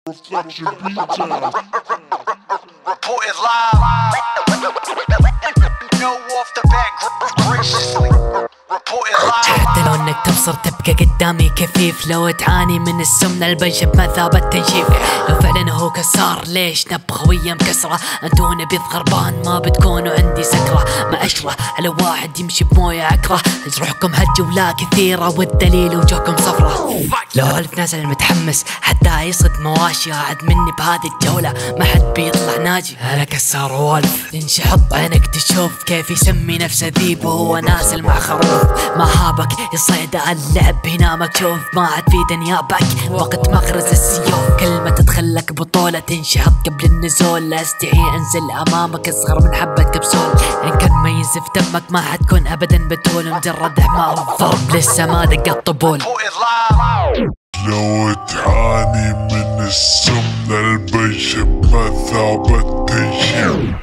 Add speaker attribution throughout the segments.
Speaker 1: Reflection B-Town.
Speaker 2: Reported live. No off the back graciously. Reported live.
Speaker 3: حتى لو انك تبصر تبقى قدامي كفيف، لو تعاني من السمنة البنشة بمثابة تنشيف، لو فعلا هو كسار ليش نبغى ويا مكسرة؟ انتو نبيض غربان ما بتكونوا عندي سكرة، ما اشوى على واحد يمشي بموية عكرة، جروحكم هالجولة كثيرة والدليل وجوهكم صفرة. لو الف نازل متحمس حتى يصد مواشي قاعد مني بهذه الجولة، ما حد بيطلع ناجي. انا كسار والف ينشحط عينك تشوف كيف يسمي نفسه ذيب وهو نازل مع خروف. ما هابك يصيد اللعب هنا مكشوف، ما عاد في دنيابك وقت مغرز السيوف. كلمة تدخلك بطولة تنشحط قبل النزول، لا استحي انزل امامك اصغر من حبة كبسول. ان كان ما ينزف دمك ما حتكون ابدا بتول، مجرد حماء الضرب لسه ما دق الطبول.
Speaker 1: لو تعاني من السمنة البنشة بمثابة تنشيف،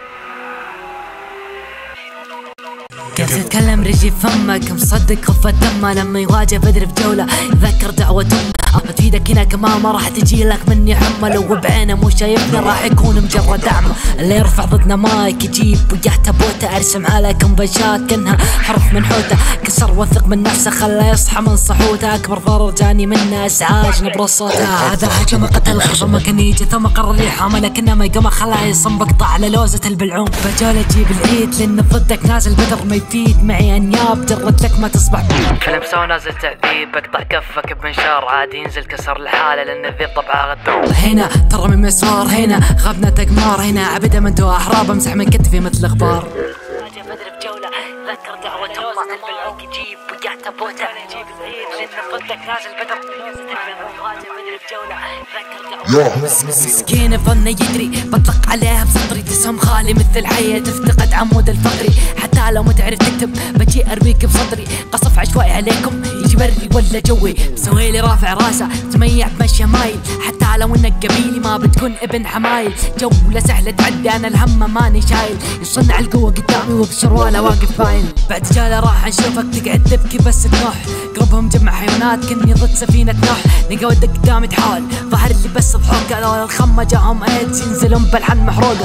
Speaker 3: كيف تتكلم رجي فمك مصدق خفة دمه لما يواجه بدر في جولة يذكر دعوة امه. بتفيدك هنا كمان ما راح تجي لك مني حمى، لو بعينه مو شايفني راح يكون مجرد اعمى. اللي يرفع ضدنا مايك يجيب وياه تابوته، ارسم عليكم بشات كانها حرف منحوته. كسر وثق من نفسه خلاه يصحى من صحوته، اكبر ضرر جاني منه ازعاج نبر صوته. هذا هجم قتل خرم كان يجي ثم قرر يحامى، لكنه ما يقوم خلاه يصم بقطع على لوزة البلعوم. بجولة تجيب العيد لان ضدك نازل بدر ما يفيد، معي انياب جرت لك ما تصبح كلبسه ونازل تعذيب. بقطع كفك بمنشار عادي ينزل كسر الحالة لان الذيب طبعه غدار. هنا ترى من مسوار، هنا غبنا تقمار، هنا عبده من تو احراب امسح من كتفي مثل اغبار. واجه بدر بجولة ذكر دعوة امه البلعوم يجيب وياه تابوته، يجيب العيد لان ضدك نازل بدر. واجه بدر بجولة ذكر دعوة مسكين ظن يدري بطلق عليها بسطري، تسهم خالي مثل حية تفتقد عمود الفقري. حتى لو ما تعرف تكتب بجي ارميك بصدري، قصف عشوائي عليكم يجي بري ولا جوي. مسويلي رافع راسه تميع بمشي مايل، حتى لو انك قبيلي ما بتكون ابن حمايل. جولة سهلة تعدي انا الهم ماني شايل، يصنع القوة قدامي وبشرواله واقف باين. بعد جالة راح نشوفك تقعد تبكي بس تنوح، قربهم جمع حيوانات كني ضد سفينة نوح. نقا ودك قدامي تحاول ظهر اللي بس ضحوك، لو الخمة جاهم ايدز ينزلون بالحن محروقة.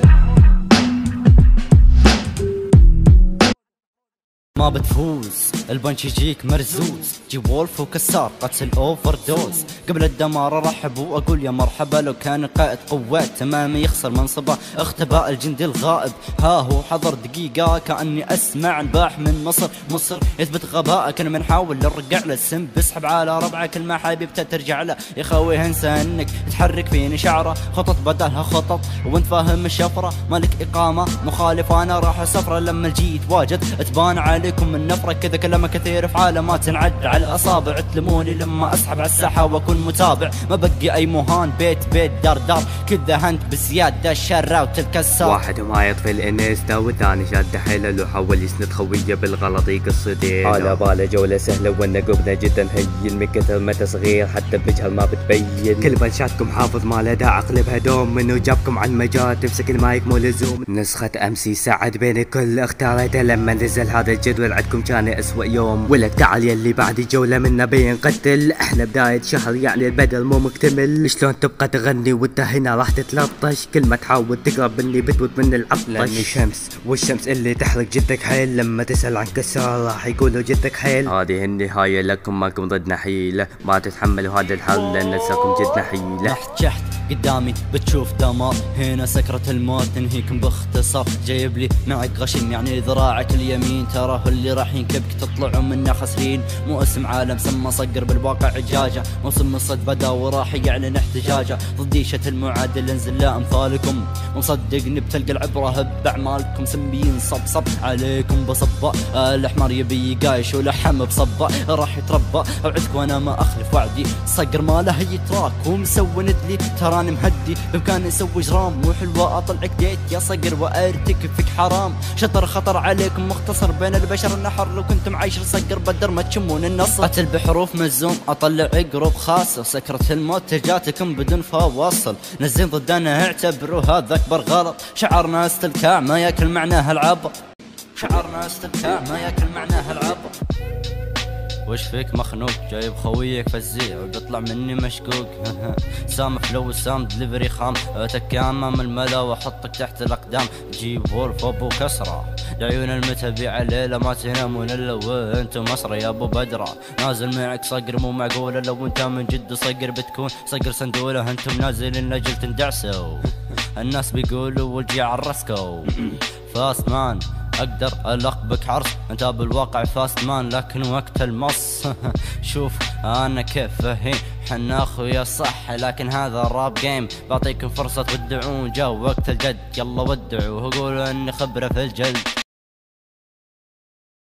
Speaker 4: ما بتفوز البنش يجيك مرزوز، جي وولف وكسار قتل اوفر دوز. قبل الدمار ارحب واقول يا مرحبا، لو كان قائد قوات تمامي يخسر منصبه. اختباء الجندي الغائب ها هو حضر دقيقه، كاني اسمع نباح من مصر يثبت غبائك. انا بنحاول نرجع له السم بسحب على ربعك، المحابيب ترجع له يا خوي انسى انك تحرك فيني شعره. خطط بدلها خطط وانت فاهم الشفره، مالك اقامه مخالف انا راح سفره. لما الجي يتواجد تبان عليكم من نفرة، كذا كلام كثير في عالم ما تنعد على الاصابع. تلموني لما اسحب على الساحه واكون متابع، ما بقي اي مهان بيت دار كذا هنت بزياده الشرة وتلكسر.
Speaker 5: واحد ما يطفي الانستا والثاني شاد حيله، لو حاول يسند خويه بالغلط يقص ديله. على باله جوله سهله وانا قبنا جدا هين، من كثر ما تصغير حتى بجهل ما بتبين. كل بنشاتكم حافظ ما له داعي اقلبها دوم، منو جابكم عن مجال تمسك المايك مو لزوم. نسخه امسي ساعد بين الكل اختاريته لما نزل هذا الجدول، عندكم كان اسوأ يوم. ولك تعال يلي بعد جولة منا بينقتل، احنا بداية شهر يعني البدل مو مكتمل. شلون تبقى تغني وانت هنا راح تتلطش، كل ما تحاول تقرب مني بتموت من العطش. لاني شمس والشمس اللي تحرق جدك حيل، لما تسأل عن كسار راح يقولوا جدك حيل. هذه النهاية لكم ماكم ضدنا حيلة، ما تتحملوا هذا الحل لان نساكم جدنا حيلة.
Speaker 4: جحت قدامي بتشوف دمار، هنا سكرة الموت تنهيكم باختصار. جايب لي معك غشيم يعني ذراعك اليمين، تراه اللي راح ينكبك تطلعوا منه خسرين. مو اسم عالم سما صقر بالواقع عجاجة، موسم الصد بدا وراح يعلن احتجاجه. ضديشة المعادل انزل لا امثالكم، ومصدقني بتلقى العبرة باعمالكم. سمبيين صب عليكم بصبة، الاحمر يبي قايش ولحم بصبة راح يتربى. اوعدك وانا ما اخلف وعدي، صقر ما له يتراك ومسوي ندلي. تراني مهدي بامكاني اسوي جرام، مو حلوة اطلعك ديت يا صقر وارتكفك حرام. شطر خطر عليكم مختصر بين البشر النحر، لو كنتم عايشر صقر بدر ما تشمون النصر. قتل بحروف مزوم اطلع عقرب خاصة، سكرة الموت تجاتكم بدون فواصل. نزين ضدنا اعتبروا هذا اكبر غلط، شعرنا استلكاع ما ياكل معناها العبط. شعرنا استلكاع ما ياكل معناها العبط. وش فيك مخنوق جايب خويك فزيع وبيطلع مني مشكوك سام فلو سام دليفري خام اتكي امام الملا واحطك تحت الاقدام جيب وولف ابو كسره لعيون المتابعة الليلة ما تنامون الا وانتم مصري يا ابو بدرة نازل معك صقر مو معقولة لو انت من جد صقر بتكون صقر صندولة انتم نازلين لاجل تندعسوا الناس بيقولوا والجي عرسكو فاست مان اقدر القبك عرس انت بالواقع فاست مان لكن وقت المص شوف انا كيف فهين حنا اخويا صح لكن هذا الراب جيم بعطيكم فرصة تودعون جو وقت الجد يلا ودعوا وقولوا اني خبرة في الجلد